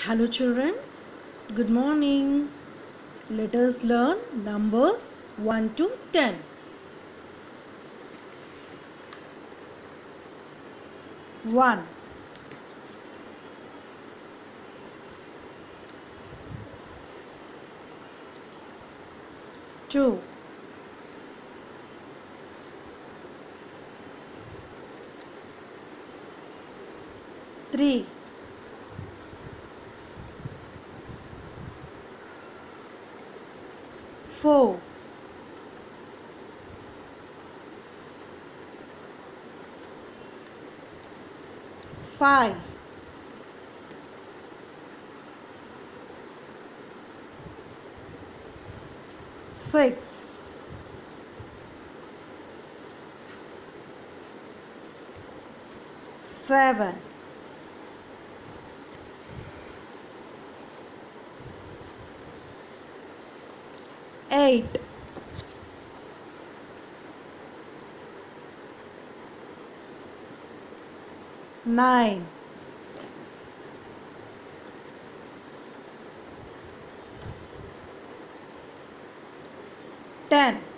Hello children, good morning. Let us learn numbers 1 to 10. 1, 2, 3, 4, 5, 6, 7, 8, 9, 10.